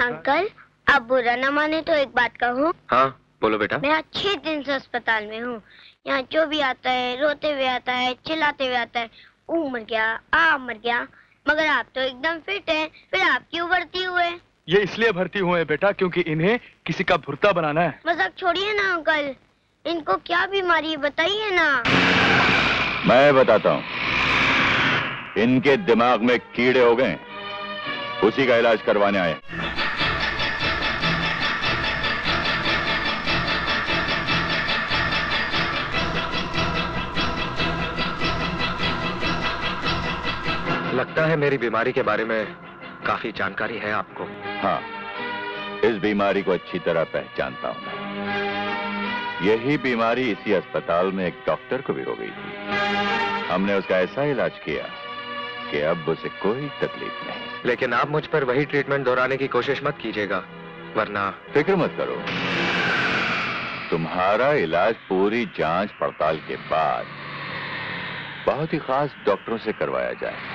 Uncle, आप बुरा न माने तो एक बात कहूँ? हाँ बोलो बेटा। मैं 6 दिन से अस्पताल में हूँ। यहाँ जो भी आता है रोते हुए आता है, चिल्लाते हुए आता है, मर गया, मर गया। मगर आप तो एकदम फिट हैं, फिर आप क्यों भर्ती हुए? ये इसलिए भर्ती हुए हैं बेटा क्योंकि इन्हें किसी का भुर्ता बनाना है। मजाक छोड़िए ना अंकल, इनको क्या बीमारी है बताइए ना। मैं बताता हूँ, इनके दिमाग में कीड़े हो गए, उसी का इलाज करवाने आए। लगता है मेरी बीमारी के बारे में काफी जानकारी है आपको। हाँ, इस बीमारी को अच्छी तरह पहचानता हूं मैं। यही बीमारी इसी अस्पताल में एक डॉक्टर को भी हो गई थी। हमने उसका ऐसा इलाज किया कि अब उसे कोई तकलीफ नहीं। लेकिन आप मुझ पर वही ट्रीटमेंट दोहराने की कोशिश मत कीजिएगा, वरना। फिक्र मत करो, तुम्हारा इलाज पूरी जांच पड़ताल के बाद बहुत ही खास डॉक्टरों से करवाया जाए।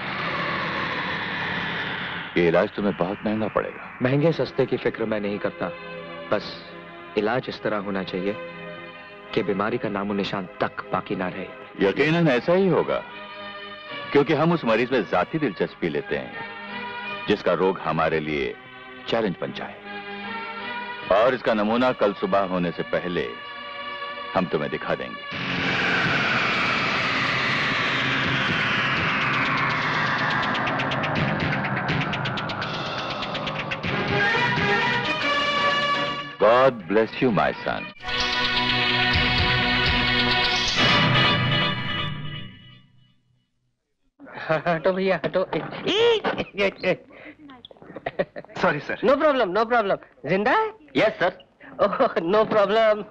ये इलाज तुम्हें बहुत महंगा पड़ेगा। महंगे सस्ते की फिक्र मैं नहीं करता, बस इलाज इस तरह होना चाहिए कि बीमारी का नामो निशान तक बाकी ना रहे। यकीनन ऐसा ही होगा, क्योंकि हम उस मरीज में जाती दिलचस्पी लेते हैं जिसका रोग हमारे लिए चैलेंज बन जाए। और इसका नमूना कल सुबह होने से पहले हम तुम्हें दिखा देंगे। God bless you, my son. हटो भैया हटो। Sorry sir. No problem no problem. जिंदा है? Yes sir. Oh no problem.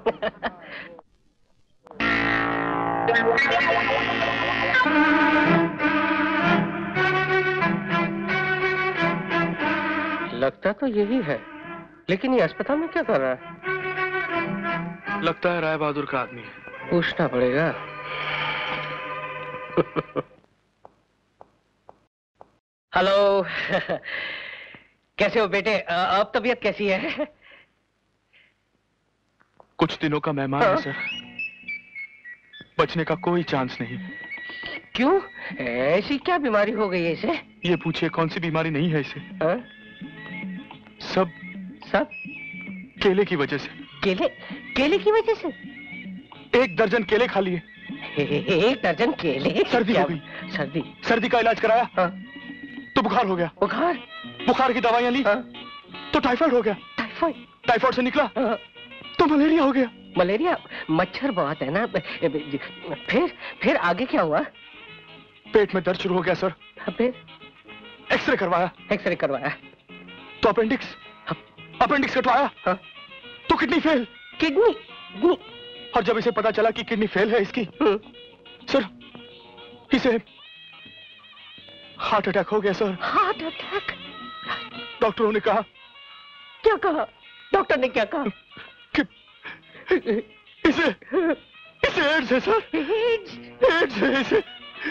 लगता तो यही है, लेकिन ये अस्पताल में क्या कर रहा है? लगता है राय बहादुर का आदमी है। पूछना पड़ेगा। हेलो। कैसे हो बेटे? अब तबीयत कैसी है? कुछ दिनों का मेहमान है सर, बचने का कोई चांस नहीं। क्यों? ऐसी क्या बीमारी हो गई है इसे? ये पूछिए कौन सी बीमारी नहीं है इसे। सब केले की वजह से। केले की वजह से? 1 दर्जन केले खा लिए। 1 दर्जन केले? सर्दी हो गई। सर्दी का इलाज कराया। हाँ। तो बुखार हो गया। बुखार की दवाइयां ली। हाँ। तो टाइफाइड हो गया। टाइफाइड से निकला। हाँ। तो मलेरिया हो गया। मलेरिया? मच्छर बहुत है ना। फिर आगे क्या हुआ? पेट में दर्द शुरू हो गया सर। फिर एक्सरे करवाया। तो अपेंडिक्स कटवाया। हाँ। तो किडनी फेल। किडनी? और जब इसे पता चला कि किडनी फेल है इसकी, सर इसे हार्ट अटैक हो गया सर। Heart attack? डॉक्टरों ने कहा। क्या कहा? डॉक्टर ने क्या कहा? कि इसे एड्स है सर। एड्स है इसे।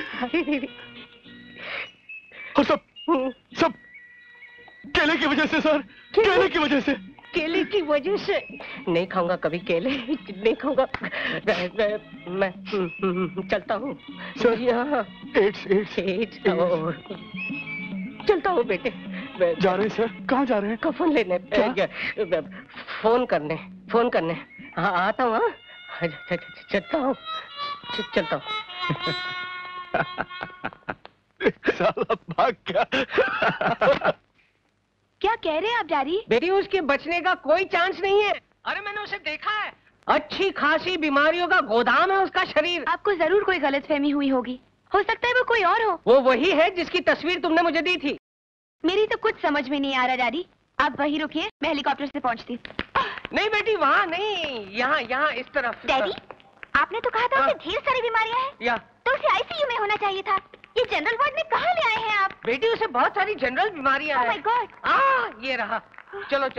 और सब केले की वजह से सर। केले की वजह से। केले की वजह से? नहीं खाऊंगा कभी केले, नहीं खाऊंगा मैं। चलता हूँ सर। यहाँ एड्स। चलता हूँ बेटे। जा रहे हैं सर? कहाँ जा रहे हैं? कफन लेने। फोन करने। हाँ आता हूँ। चलता हूँ। साला भाग गया। क्या कह रहे हैं आप डैडी? बेटी उसके बचने का कोई चांस नहीं है। अरे मैंने उसे देखा है, अच्छी खासी बीमारियों का गोदाम है उसका शरीर। आपको जरूर कोई गलतफहमी हुई होगी, हो सकता है वो कोई और हो। वो वही है जिसकी तस्वीर तुमने मुझे दी थी। मेरी तो कुछ समझ में नहीं आ रहा डैडी, आप वहीं रुकिए, मैं हेलीकॉप्टर से पहुंचती। नहीं बेटी वहाँ नहीं, यहाँ इस तरफ। डैडी आपने तो कहा था उसे ढेर सारी बीमारियां हैं, तो उसे आईसीयू में होना चाहिए था। ये जनरल वार्ड में कहाँ ले आए हैं आप? बेटी उसे बहुत सारी जनरल बीमारियां हैं। Oh my God! ये रहा। चलो।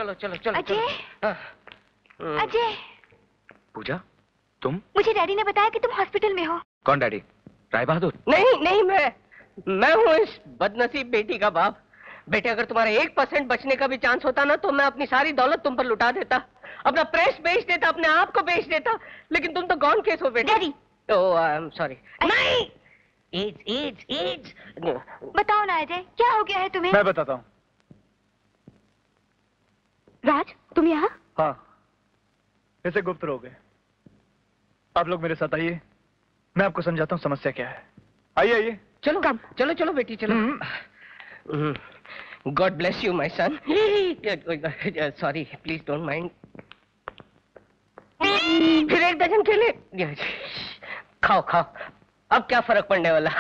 अजय। पूजा तुम? मुझे डैडी ने बताया कि तुम हॉस्पिटल में हो। कौन डैडी? राय बहादुर? नहीं मैं हूँ इस बदनसीब बेटी का बाप। बेटे अगर तुम्हारा 1% बचने का भी चांस होता ना तो मैं अपनी सारी दौलत तुम पर लुटा देता, अपना प्रेस बेच देता, अपने आप को बेच देता, लेकिन तुम तो गॉन केस हो बेटे। Daddy. Oh I am sorry. नहीं, एड्स। बताओ ना अजय, क्या हो गया है तुम्हें? मैं बताता हूँ। राज, तुम यहाँ? हाँ, ऐसे गुप्त रोग है। आप लोग मेरे साथ आइए, मैं आपको समझाता हूँ समस्या क्या है। आइए। चलो कम, चलो बेटी चलो। God bless you my son. Sorry, please don't mind. फिर 1 डजन केले खाओ। अब क्या फर्क पड़ने वाला।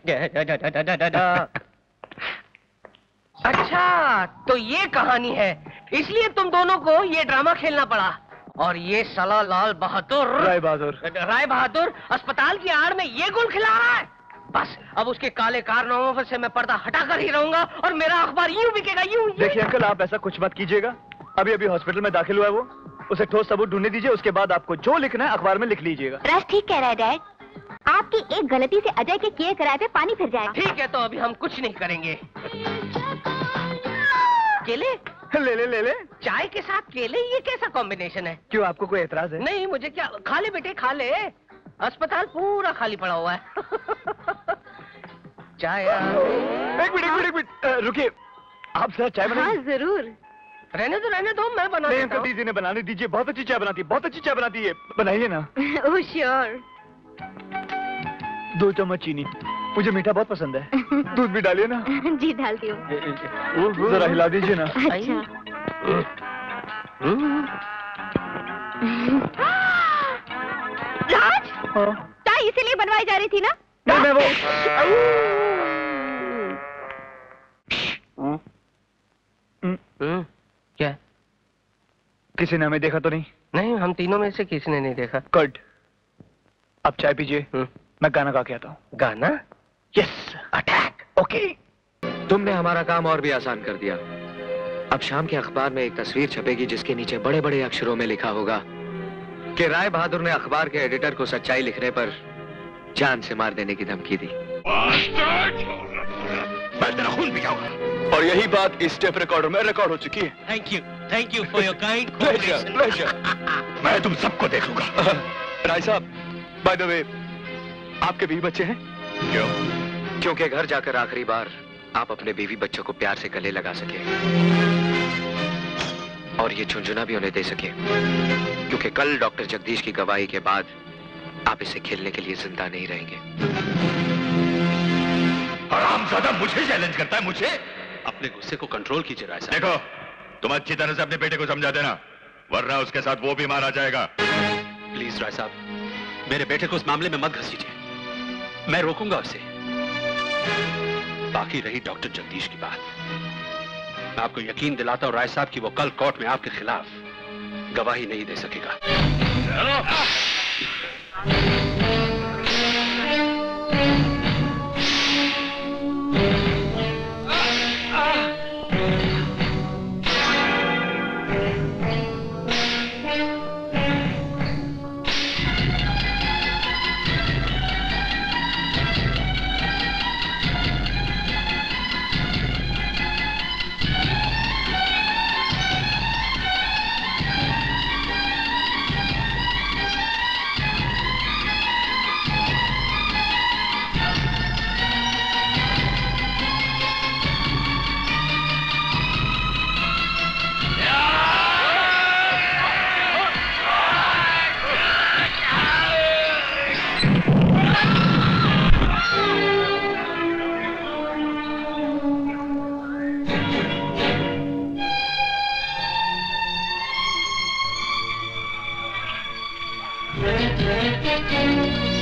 अच्छा, तो ये कहानी है, इसलिए तुम दोनों को ये ड्रामा खेलना पड़ा। और ये साला लाल बहादुर राय बहादुर अस्पताल की आड़ में ये गुल खिला रहा है। बस अब उसके काले कारनामों से मैं पर्दा हटाकर ही रहूंगा और मेरा अखबार यूं बिकेगा, यूं। देखिए अंकल, आप ऐसा कुछ मत कीजिएगा। अभी हॉस्पिटल में दाखिल हुआ है वो, उसे ठोस सबूत ढूंढने दीजिए, उसके बाद आपको जो लिखना है अखबार में लिख लीजिएगा। राज ठीक कह रहा है डैड, आपकी एक गलती से अजय के किए कराए पे पानी फिर जाएगा। ठीक है, तो अभी हम कुछ नहीं करेंगे। केले ले। चाय के साथ केले, ये कैसा कॉम्बिनेशन है? क्यों, आपको कोई एतराज है? नहीं, मुझे क्या। खा ले बेटे, खा ले, अस्पताल पूरा खाली पड़ा हुआ है। चाय। एक मिनट, रुकिए, आप जरा चाय बनाइए। हाँ जरूर। रहने दो, मैं बना देता हूँ। दीदी ने बनाने दीजिए, बहुत अच्छी चाय बनाती है, बनाइए ना। Oh sure. 2 चम्मच चीनी, मुझे मीठा बहुत पसंद है। दूध भी डालिए ना। जी डालती हूँ। जरा हिला दीजिए ना। अच्छा। राज, चाय इसीलिए बनवाई जा रही थी ना? नहीं, मैं वो क्या? किसी ने हमें देखा तो नहीं? नहीं, हम तीनों में से किसी ने नहीं देखा। गुड, अब चाय पीजिए, मैं गाना गा के आता हूँ। गाना? Yes, attack. ओके। तुमने हमारा काम और भी आसान कर दिया। अब शाम के अखबार में एक तस्वीर छपेगी जिसके नीचे बड़े बड़े अक्षरों में लिखा होगा कि राय बहादुर ने अखबार के एडिटर को सच्चाई लिखने पर जान से मार देने की धमकी दी। मैं तेरा खून पियाऊंगा। और यही बात इस टेप रिकॉर्डर में रिकॉर्ड हो चुकी है। Thank you for your kind cooperation. मैं तुम सबको देख लूंगा। राय साहब, बाय द वे, आपके बीवी बच्चे हैं? क्यों? क्योंकि घर जाकर आखिरी बार आप अपने बीवी बच्चों को प्यार से गले लगा सके और ये झुंझुना भी उन्हें दे सके, क्योंकि कल डॉक्टर जगदीश की गवाही के बाद आप इसे खेलने के लिए जिंदा नहीं रहेंगे। हरामजादा मुझे चैलेंज करता है, मुझे? अपने गुस्से को कंट्रोल कीजिए राय साहब। देखो, तुम अच्छी तरह से अपने बेटे को समझा देना, वरना उसके साथ वो भी मारा जाएगा। प्लीज राय साहब, मेरे बेटे को उस मामले में मत घसीटिए, मैं रोकूंगा उसे। बाकी रही डॉक्टर जगदीश की बात, मैं आपको यकीन दिलाता हूं राय साहब कि वो कल कोर्ट में आपके खिलाफ गवाही नहीं दे सकेगा। Thank you.